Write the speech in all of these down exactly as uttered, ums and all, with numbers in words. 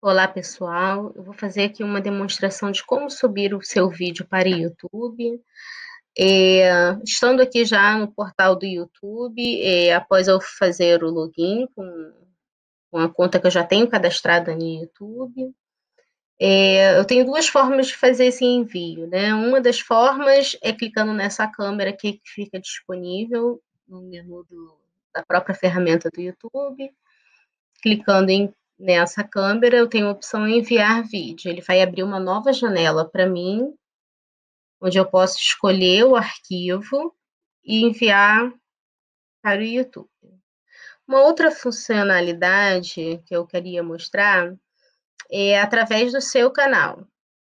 Olá pessoal, eu vou fazer aqui uma demonstração de como subir o seu vídeo para o YouTube. É, estando aqui já no portal do YouTube, é, após eu fazer o login com, com a conta que eu já tenho cadastrada no YouTube, é, eu tenho duas formas de fazer esse envio, né? Uma das formas é clicando nessa câmera aqui que fica disponível no menu do, da própria ferramenta do YouTube. Clicando em, nessa câmera, eu tenho a opção enviar vídeo. Ele vai abrir uma nova janela para mim, onde eu posso escolher o arquivo e enviar para o YouTube. Uma outra funcionalidade que eu queria mostrar é através do seu canal.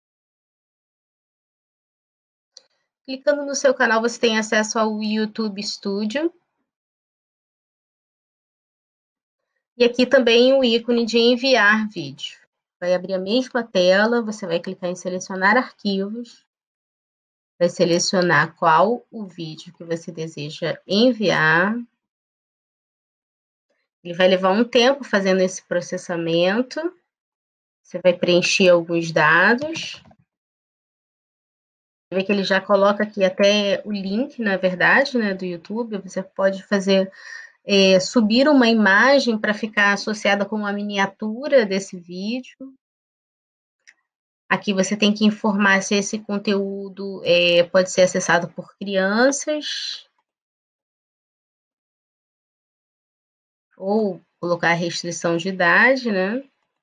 Clicando no seu canal, você tem acesso ao YouTube Studio. E aqui também o ícone de enviar vídeo. Vai abrir a mesma tela, você vai clicar em selecionar arquivos. Vai selecionar qual o vídeo que você deseja enviar. Ele vai levar um tempo fazendo esse processamento. Você vai preencher alguns dados. Você vê que ele já coloca aqui até o link, na verdade, né, do YouTube. Você pode fazer, é, subir uma imagem para ficar associada com uma miniatura desse vídeo. Aqui você tem que informar se esse conteúdo é, pode ser acessado por crianças. Ou colocar restrição de idade, né?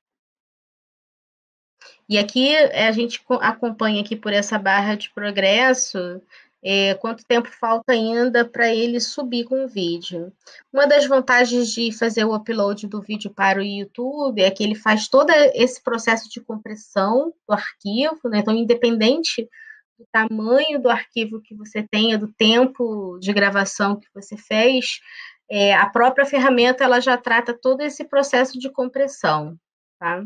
E aqui a gente acompanha aqui por essa barra de progresso é, quanto tempo falta ainda para ele subir com o vídeo. Uma das vantagens de fazer o upload do vídeo para o YouTube é que ele faz todo esse processo de compressão do arquivo, né? Então, independente do tamanho do arquivo que você tenha, do tempo de gravação que você fez, é, a própria ferramenta ela já trata todo esse processo de compressão, tá?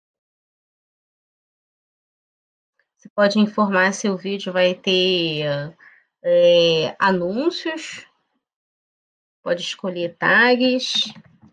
Você pode informar se o vídeo vai ter é, anúncios, pode escolher tags.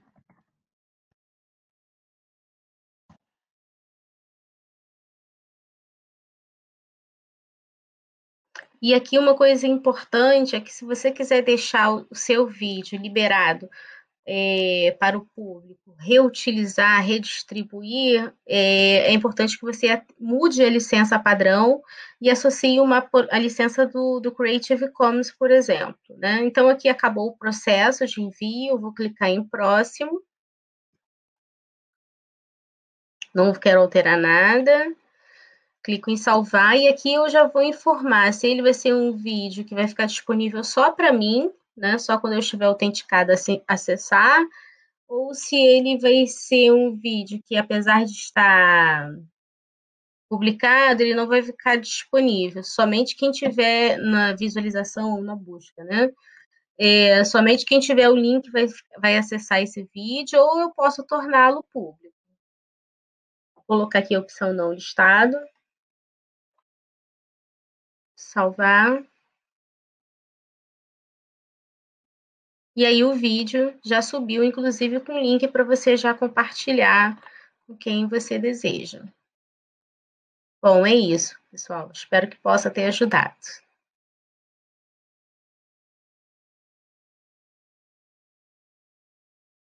E aqui uma coisa importante é que se você quiser deixar o seu vídeo liberado é, para o público, reutilizar, redistribuir, é, é importante que você mude a licença padrão e associe uma, a licença do, do Creative Commons, por exemplo, né? Então, aqui acabou o processo de envio, vou clicar em próximo. Não quero alterar nada. Clico em salvar e aqui eu já vou informar se ele vai ser um vídeo que vai ficar disponível só para mim, né? Só quando eu estiver autenticada a acessar, ou se ele vai ser um vídeo que, apesar de estar publicado, ele não vai ficar disponível, somente quem tiver na visualização ou na busca, né? É, somente quem tiver o link vai, vai acessar esse vídeo, ou eu posso torná-lo público. Vou colocar aqui a opção não listado. Salvar. E aí o vídeo já subiu, inclusive com link para você já compartilhar com quem você deseja. Bom, é isso, pessoal. Espero que possa ter ajudado.